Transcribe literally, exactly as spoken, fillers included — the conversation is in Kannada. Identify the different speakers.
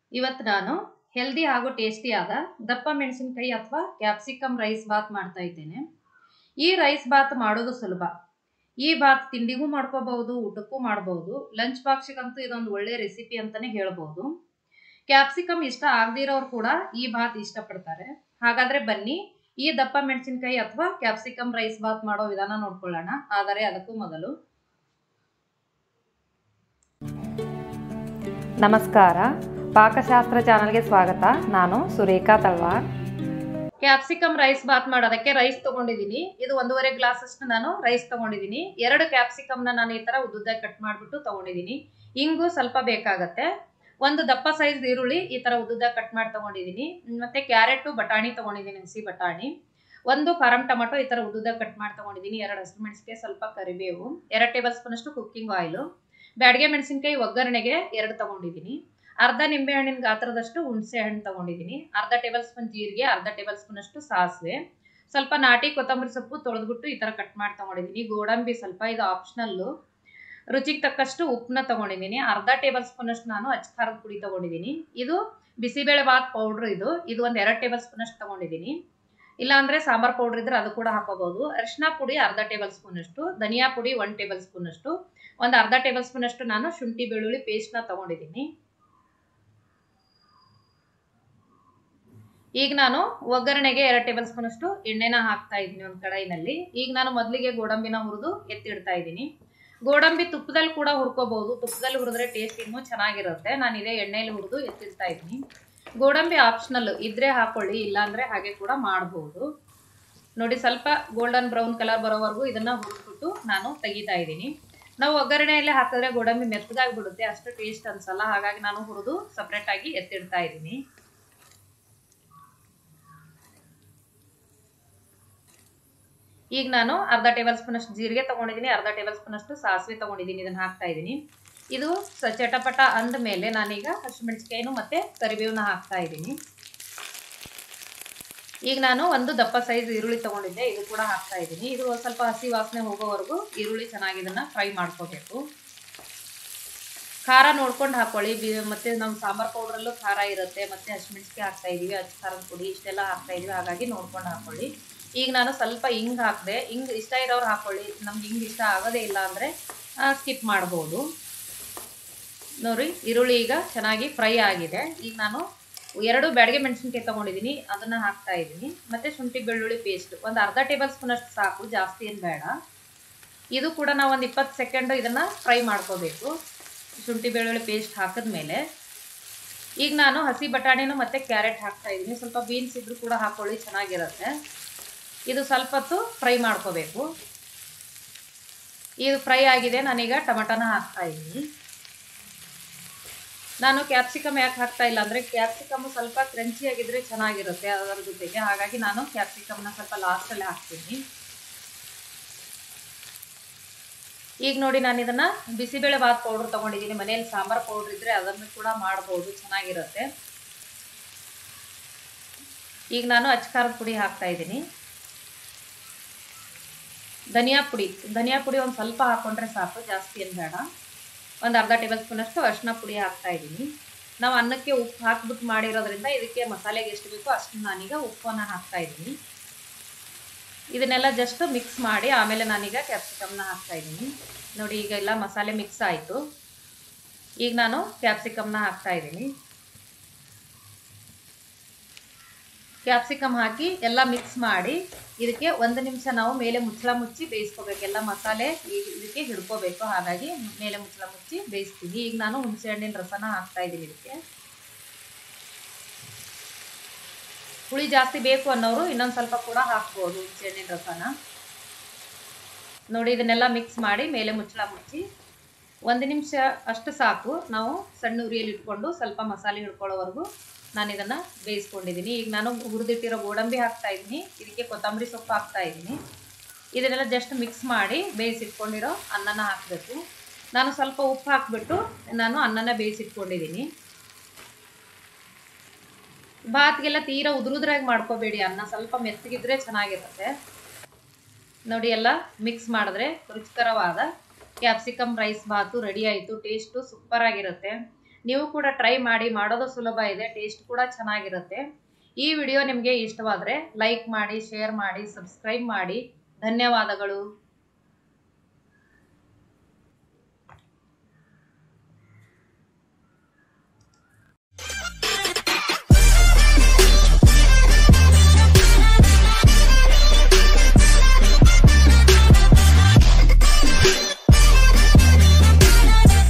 Speaker 1: ಇವತ್ತು ನಾನು ಹೆಲ್ದಿ ಹಾಗೂ ಟೇಸ್ಟಿಯಾದ ದಪ್ಪ ಮೆಣಸಿನಕಾಯಿ ಅಥವಾ ಕ್ಯಾಪ್ಸಿಕಮ್ ರೈಸ್ ಬಾತ್ ಮಾಡ್ತಾ ಇದ್ದೇನೆ. ಈ ರೈಸ್ ಬಾತ್ ಮಾಡೋದು ಸುಲಭ. ಈ ಬಾತ್ ತಿಂಡಿಗೂ ಮಾಡ್ಕೋಬಹುದು, ಊಟಕ್ಕೂ ಮಾಡಬಹುದು. ಲಂಚ್ ಬಾಕ್ಸ್ಗಂತೂ ಇದೊಂದು ಒಳ್ಳೆ ರೆಸಿಪಿ ಅಂತಾನೆ ಹೇಳ್ಬೋದು. ಕ್ಯಾಪ್ಸಿಕಮ್ ಇಷ್ಟ ಆಗದಿರೋರು ಕೂಡ ಈ ಬಾತ್ ಇಷ್ಟಪಡ್ತಾರೆ. ಹಾಗಾದ್ರೆ ಬನ್ನಿ ಈ ದಪ್ಪ ಮೆಣಸಿನಕಾಯಿ ಅಥವಾ ಕ್ಯಾಪ್ಸಿಕಮ್ ರೈಸ್ ಬಾತ್ ಮಾಡೋ ವಿಧಾನ ನೋಡ್ಕೊಳ್ಳೋಣ. ಆದರೆ ಅದಕ್ಕೂ ಮೊದಲು
Speaker 2: ನಮಸ್ಕಾರ, ಪಾಕಶಾಸ್ತ್ರ ಚಾನಲ್ಗೆ ಸ್ವಾಗತ. ನಾನು ಸುರೇಖಾ ತಳವಾರ್.
Speaker 1: ಕ್ಯಾಪ್ಸಿಕಮ್ ರೈಸ್ ಬಾತ್ ಮಾಡೋದಕ್ಕೆ ರೈಸ್ ತಗೊಂಡಿದ್ದೀನಿ. ಇದು ಒಂದೂವರೆ ಗ್ಲಾಸ್ ಅಷ್ಟು ನಾನು ರೈಸ್ ತಗೊಂಡಿದ್ದೀನಿ. ಎರಡು ಕ್ಯಾಪ್ಸಿಕಮ್ನ ನಾನು ಈ ತರ ಉದ್ದುದ್ದ ಕಟ್ ಮಾಡಿಬಿಟ್ಟು ತಗೊಂಡಿದ್ದೀನಿ. ಇಂಗು ಸ್ವಲ್ಪ ಬೇಕಾಗತ್ತೆ. ಒಂದು ದಪ್ಪ ಸೈಜ್ ಈರುಳ್ಳಿ ಈ ತರ ಉದ್ದುದ್ದ ಕಟ್ ಮಾಡಿ ತಗೊಂಡಿದ್ದೀನಿ. ಮತ್ತೆ ಕ್ಯಾರೆಟ್, ಬಟಾಣಿ ತಗೊಂಡಿದ್ದೀನಿ, ಹಸಿ ಬಟಾಣಿ. ಒಂದು ಫಾರಂ ಟೊಮೆಟೊ ಈ ತರ ಉದ್ದುದ್ದ ಕಟ್ ಮಾಡಿ ತಗೊಂಡಿದ್ದೀನಿ. ಎರಡು ಹಸಿಮೆಣಸಿನಕಾಯಿ, ಸ್ವಲ್ಪ ಕರಿಬೇವು, ಎರಡು ಟೇಬಲ್ ಸ್ಪೂನ್ ಅಷ್ಟು ಕುಕ್ಕಿಂಗ್ ಆಯಿಲ್, ಬ್ಯಾಡಗೆ ಮೆಣಸಿನಕಾಯಿ ಒಗ್ಗರಣೆಗೆ ಎರಡು ತಗೊಂಡಿದ್ದೀನಿ. ಅರ್ಧ ನಿಂಬೆ ಹಣ್ಣಿನ ಗಾತ್ರದಷ್ಟು ಹುಣಸೆ ಹಣ್ಣು ತಗೊಂಡಿದ್ದೀನಿ. ಅರ್ಧ ಟೇಬಲ್ ಸ್ಪೂನ್ ಜೀರಿಗೆ, ಅರ್ಧ ಟೇಬಲ್ ಸ್ಪೂನ್ ಅಷ್ಟು ಸಾಸಿವೆ, ಸ್ವಲ್ಪ ನಾಟಿ ಕೊತ್ತಂಬರಿ ಸೊಪ್ಪು ತೊಳೆದ್ಬಿಟ್ಟು ಈ ತರ ಕಟ್ ಮಾಡಿ ತಗೊಂಡಿದ್ದೀನಿ. ಗೋಡಂಬಿ ಸ್ವಲ್ಪ, ಇದು ಆಪ್ಷನಲ್ಲು. ರುಚಿಗೆ ತಕ್ಕಷ್ಟು ಉಪ್ಪನ್ನ ತಗೊಂಡಿದ್ದೀನಿ. ಅರ್ಧ ಟೇಬಲ್ ಸ್ಪೂನ್ ಅಷ್ಟು ನಾನು ಅಚ್ಚ ಖಾರದ ಪುಡಿ ತಗೊಂಡಿದ್ದೀನಿ. ಇದು ಬಿಸಿಬೇಳೆ ಬಾತ್ ಪೌಡ್ರ್. ಇದು ಇದು ಒಂದು ಎರಡು ಟೇಬಲ್ ಸ್ಪೂನ್ ಅಷ್ಟು ತಗೊಂಡಿದ್ದೀನಿ. ಇಲ್ಲಾಂದ್ರೆ ಸಾಂಬಾರ್ ಪೌಡರ್ ಇದ್ರೆ ಅದು ಕೂಡ ಹಾಕೋಬಹುದು. ಅರಿಶಿನ ಪುಡಿ ಅರ್ಧ ಟೇಬಲ್ ಸ್ಪೂನ್ ಅಷ್ಟು, ಧನಿಯಾ ಪುಡಿ ಒಂದು ಟೇಬಲ್ ಸ್ಪೂನ್ ಅಷ್ಟು, ಒಂದು ಅರ್ಧ ಟೇಬಲ್ ಸ್ಪೂನ್ ಅಷ್ಟು ನಾನು ಶುಂಠಿ ಬೆಳ್ಳುಳ್ಳಿ ಪೇಸ್ಟ್ನ ತಗೊಂಡಿದ್ದೀನಿ. ಈಗ ನಾನು ಒಗ್ಗರಣೆಗೆ ಎರಡು ಟೇಬಲ್ ಸ್ಪೂನ್ ಅಷ್ಟು ಎಣ್ಣೆನ ಹಾಕ್ತಾ ಇದ್ದೀನಿ ಒಂದು ಕಡಾಯಿನಲ್ಲಿ. ಈಗ ನಾನು ಮೊದಲಿಗೆ ಗೋಡಂಬಿನ ಹುರಿದು ಎತ್ತಿಡ್ತಾ ಇದ್ದೀನಿ. ಗೋಡಂಬಿ ತುಪ್ಪದಲ್ಲಿ ಕೂಡ ಹುರ್ಕೋಬಹುದು. ತುಪ್ಪದಲ್ಲಿ ಹುರಿದ್ರೆ ಟೇಸ್ಟ್ ಇನ್ನೂ ಚೆನ್ನಾಗಿರುತ್ತೆ. ನಾನು ಇದೇ ಎಣ್ಣೆಯಲ್ಲಿ ಹುರಿದು ಎತ್ತಿಡ್ತಾ ಇದ್ದೀನಿ. ಗೋಡಂಬಿ ಆಪ್ಷನಲ್, ಇದ್ರೆ ಹಾಕೊಳ್ಳಿ, ಇಲ್ಲಾಂದ್ರೆ ಹಾಗೆ ಕೂಡ ಮಾಡಬಹುದು. ನೋಡಿ, ಸ್ವಲ್ಪ ಗೋಲ್ಡನ್ ಬ್ರೌನ್ ಕಲರ್ ಬರೋವರೆಗೂ ಇದನ್ನ ಹುರಿದ್ಬಿಟ್ಟು ನಾನು ತೆಗಿತಾ ಇದ್ದೀನಿ. ನಾವು ಒಗ್ಗರಣೆಯಲ್ಲಿ ಹಾಕಿದ್ರೆ ಗೋಡಂಬಿ ಮೆತ್ತಗಾಗಿ ಬಿಡುತ್ತೆ, ಅಷ್ಟು ಟೇಸ್ಟ್ ಅನ್ಸಲ್ಲ. ಹಾಗಾಗಿ ನಾನು ಹುರಿದು ಸಪ್ರೇಟ್ ಆಗಿ ಎತ್ತಿಡ್ತಾ ಇದ್ದೀನಿ. ಈಗ ನಾನು ಅರ್ಧ ಟೇಬಲ್ ಸ್ಪೂನ್ ಅಷ್ಟು ಜೀರಿಗೆ ತಗೊಂಡಿದ್ದೀನಿ, ಅರ್ಧ ಟೇಬಲ್ ಸ್ಪೂನ್ ಅಷ್ಟು ಸಾಸಿವೆ ತಗೊಂಡಿದ್ದೀನಿ. ಇದನ್ನ ಹಾಕ್ತಾ ಇದ್ದೀನಿ. ಇದು ಚಟಪಟ ಅಂದ ಮೇಲೆ ನಾನೀಗ ಹಸಿಮೆಣಸಿನಕಾಯಿನೂ ಮತ್ತೆ ಕರಿಬೇವನ್ನ ಹಾಕ್ತಾ ಇದ್ದೀನಿ. ಈಗ ನಾನು ಒಂದು ದಪ್ಪ ಸೈಜ್ ಈರುಳ್ಳಿ ತಗೊಂಡಿದ್ದೆ, ಇದು ಕೂಡ ಹಾಕ್ತಾ ಇದ್ದೀನಿ. ಇದು ಸ್ವಲ್ಪ ಹಸಿ ವಾಸನೆ ಹೋಗೋವರೆಗೂ ಈರುಳ್ಳಿ ಚೆನ್ನಾಗಿ ಇದನ್ನ ಫ್ರೈ ಮಾಡ್ಕೋಬೇಕು. ಖಾರ ನೋಡ್ಕೊಂಡು ಹಾಕೊಳ್ಳಿ. ಮತ್ತೆ ನಮ್ಮ ಸಾಂಬಾರ್ ಪೌಡ್ರಲ್ಲೂ ಖಾರ ಇರುತ್ತೆ, ಮತ್ತೆ ಹಸಿಮೆಣಸಿನಕಾಯಿ ಹಾಕ್ತಾ ಇದೀವಿ, ಅಚ್ಚ ಖಾರದ ಪುಡಿ ಇಷ್ಟೆಲ್ಲ ಹಾಕ್ತಾ ಇದೀವಿ. ಹಾಗಾಗಿ ನೋಡ್ಕೊಂಡು ಹಾಕೊಳ್ಳಿ. ಈಗ ನಾನು ಸ್ವಲ್ಪ ಹಿಂಗ್ ಹಾಕಿದೆ. ಹಿಂಗ್ ಇಷ್ಟ ಇರೋರು ಹಾಕೊಳ್ಳಿ, ನಮ್ಗೆ ಹಿಂಗ್ ಇಷ್ಟ ಆಗೋದೇ ಇಲ್ಲ ಅಂದ್ರೆ ಸ್ಕಿಪ್ ಮಾಡ್ಬೋದು. ನೋಡ್ರಿ, ಈರುಳ್ಳಿ ಈಗ ಚೆನ್ನಾಗಿ ಫ್ರೈ ಆಗಿದೆ. ಈಗ ನಾನು ಎರಡು ಬ್ಯಾಡಗೆ ಮೆಣಸಿನಕಾಯಿ ತಗೊಂಡಿದ್ದೀನಿ, ಅದನ್ನ ಹಾಕ್ತಾ ಇದ್ದೀನಿ. ಮತ್ತೆ ಶುಂಠಿ ಬೆಳ್ಳುಳ್ಳಿ ಪೇಸ್ಟ್ ಒಂದು ಅರ್ಧ ಟೇಬಲ್ ಸ್ಪೂನ್ ಅಷ್ಟು ಸಾಕು, ಜಾಸ್ತಿ ಏನು ಬೇಡ. ಇದು ಕೂಡ ನಾವು ಒಂದು ಇಪ್ಪತ್ತು ಸೆಕೆಂಡ್ ಇದನ್ನ ಫ್ರೈ ಮಾಡ್ಕೋಬೇಕು, ಶುಂಠಿ ಬೆಳ್ಳುಳ್ಳಿ ಪೇಸ್ಟ್ ಹಾಕಿದ್ಮೇಲೆ. ಈಗ ನಾನು ಹಸಿ ಬಟಾಣಿನೂ ಮತ್ತೆ ಕ್ಯಾರೆಟ್ ಹಾಕ್ತಾ ಇದ್ದೀನಿ. ಸ್ವಲ್ಪ ಬೀನ್ಸ್ ಇದ್ರೂ ಕೂಡ ಹಾಕೊಳ್ಳಿ, ಚೆನ್ನಾಗಿರುತ್ತೆ. ಇದು ಸ್ವಲ್ಪ ಹೊತ್ತು ಫ್ರೈ ಮಾಡ್ಕೋಬೇಕು. ಇದು ಫ್ರೈ ಆಗಿದೆ. ನಾನೀಗ ಟೊಮೆಟೊನ ಹಾಕ್ತಾ ಇದ್ದೀನಿ. ನಾನು ಕ್ಯಾಪ್ಸಿಕಮ್ ಯಾಕೆ ಹಾಕ್ತಾ ಇಲ್ಲ ಅಂದ್ರೆ ಕ್ಯಾಪ್ಸಿಕಮ್ ಸ್ವಲ್ಪ ಕ್ರಂಚಿ ಆಗಿದ್ರೆ ಚೆನ್ನಾಗಿರುತ್ತೆ ಅದರ ಜೊತೆಗೆ. ಹಾಗಾಗಿ ನಾನು ಕ್ಯಾಪ್ಸಿಕಮ್ನ ಸ್ವಲ್ಪ ಲಾಸ್ಟಲ್ಲಿ ಹಾಕ್ತೀನಿ. ಈಗ ನೋಡಿ, ನಾನು ಇದನ್ನ ಬಿಸಿಬೇಳೆ ಬಾತ್ ಪೌಡರ್ ತಗೊಂಡಿದ್ದೀನಿ. ಮನೆಯಲ್ಲಿ ಸಾಂಬಾರ್ ಪೌಡರ್ ಇದ್ರೆ ಅದನ್ನು ಕೂಡ ಮಾಡಬಹುದು, ಚೆನ್ನಾಗಿರುತ್ತೆ. ಈಗ ನಾನು ಅಚ್ಚ ಖಾರದ ಪುಡಿ ಹಾಕ್ತಾ ಇದ್ದೀನಿ. ಧನಿಯಾ ಪುಡಿ ಧನಿಯಾ ಪುಡಿ ಒಂದು ಸ್ವಲ್ಪ ಹಾಕೊಂಡ್ರೆ ಸಾಕು, ಜಾಸ್ತಿ ಏನು ಬೇಡ. ಒಂದು ಅರ್ಧ ಟೇಬಲ್ ಸ್ಪೂನ್ ಅಷ್ಟು ಅರಿಶಿನ ಪುಡಿ ಹಾಕ್ತಾ ಇದ್ದೀನಿ. ನಾವು ಅನ್ನಕ್ಕೆ ಉಪ್ಪು ಹಾಕ್ಬಿಟ್ಟು ಮಾಡಿರೋದ್ರಿಂದ ಇದಕ್ಕೆ ಮಸಾಲೆಗೆ ಎಷ್ಟು ಬೇಕೋ ಅಷ್ಟು ನಾನೀಗ ಉಪ್ಪನ್ನು ಹಾಕ್ತಾ ಇದ್ದೀನಿ. ಇದನ್ನೆಲ್ಲ ಜಸ್ಟ್ ಮಿಕ್ಸ್ ಮಾಡಿ ಆಮೇಲೆ ನಾನೀಗ ಕ್ಯಾಪ್ಸಿಕಮ್ನ ಹಾಕ್ತಾ ಇದ್ದೀನಿ. ನೋಡಿ, ಈಗ ಎಲ್ಲ ಮಸಾಲೆ ಮಿಕ್ಸ್ ಆಯಿತು. ಈಗ ನಾನು ಕ್ಯಾಪ್ಸಿಕಮ್ನ ಹಾಕ್ತಾ ಇದ್ದೀನಿ. ಕ್ಯಾಪ್ಸಿಕಮ್ ಹಾಕಿ ಎಲ್ಲ ಮಿಕ್ಸ್ ಮಾಡಿ ಇದಕ್ಕೆ ಒಂದು ನಿಮಿಷ ನಾವು ಮೇಲೆ ಮುಚ್ಚಳ ಮುಚ್ಚಿ ಬೇಯಿಸ್ಕೋಬೇಕು. ಎಲ್ಲ ಮಸಾಲೆ ಇದಕ್ಕೆ ಹಿಡ್ಕೋಬೇಕು, ಹಾಗಾಗಿ ಮೇಲೆ ಮುಚ್ಚಳ ಮುಚ್ಚಿ ಬೇಯಿಸ್ತೀವಿ. ಈಗ ನಾನು ಹುಣಸೆ ಹಣ್ಣಿನ ರಸನ ಹಾಕ್ತಾ ಇದ್ದೀನಿ. ಇದಕ್ಕೆ ಹುಳಿ ಜಾಸ್ತಿ ಬೇಕು ಅನ್ನೋರು ಇನ್ನೊಂದು ಸ್ವಲ್ಪ ಕೂಡ ಹಾಕ್ಬೋದು ಹುಣಸೆ ಹಣ್ಣಿನ ರಸನ. ನೋಡಿ, ಇದನ್ನೆಲ್ಲ ಮಿಕ್ಸ್ ಮಾಡಿ ಮೇಲೆ ಮುಚ್ಚಳ ಮುಚ್ಚಿ ಒಂದು ನಿಮಿಷ ಅಷ್ಟು ಸಾಕು. ನಾವು ಸಣ್ಣ ಉರಿಯಲ್ಲಿ ಇಟ್ಕೊಂಡು ಸ್ವಲ್ಪ ಮಸಾಲೆ ಹಿಡ್ಕೊಳ್ಳೋವರೆಗೂ ನಾನು ಇದನ್ನ ಬೇಯಿಸ್ಕೊಂಡಿದ್ದೀನಿ. ಈಗ ನಾನು ಹುರಿದಿಟ್ಟಿರೋ ಗೋಡಂಬಿ ಹಾಕ್ತಾ ಇದ್ದೀನಿ. ಇದಕ್ಕೆ ಕೊತ್ತಂಬರಿ ಸೊಪ್ಪು ಹಾಕ್ತಾ ಇದ್ದೀನಿ. ಇದನ್ನೆಲ್ಲ ಜಸ್ಟ್ ಮಿಕ್ಸ್ ಮಾಡಿ ಬೇಯಿಸಿಟ್ಕೊಂಡಿರೋ ಅನ್ನನ ಹಾಕಬೇಕು. ನಾನು ಸ್ವಲ್ಪ ಉಪ್ಪು ಹಾಕ್ಬಿಟ್ಟು ನಾನು ಅನ್ನನ ಬೇಯಿಸಿಟ್ಕೊಂಡಿದ್ದೀನಿ. ಬಾತ್ಗೆಲ್ಲ ತೀರಾ ಉದುರುದ್ರಾಗಿ ಮಾಡ್ಕೋಬೇಡಿ, ಅನ್ನ ಸ್ವಲ್ಪ ಮೆತ್ತಗಿದ್ರೆ ಚೆನ್ನಾಗಿರುತ್ತೆ. ನೋಡಿ, ಎಲ್ಲ ಮಿಕ್ಸ್ ಮಾಡಿದ್ರೆ ರುಚಿಕರವಾದ ಕ್ಯಾಪ್ಸಿಕಮ್ ರೈಸ್ ಬಾತು ರೆಡಿ ಆಯಿತು. ಟೇಸ್ಟು ಸೂಪರ್ ಆಗಿರುತ್ತೆ. ನೀವು ಕೂಡ ಟ್ರೈ ಮಾಡಿ, ಮಾಡೋದು ಸುಲಭ ಇದೆ, ಟೇಸ್ಟ್ ಕೂಡ ಚೆನ್ನಾಗಿರುತ್ತೆ. ಈ ವಿಡಿಯೋ ನಿಮಗೆ ಇಷ್ಟವಾದರೆ ಲೈಕ್ ಮಾಡಿ, ಶೇರ್ ಮಾಡಿ, ಸಬ್ಸ್ಕ್ರೈಬ್ ಮಾಡಿ. ಧನ್ಯವಾದಗಳು.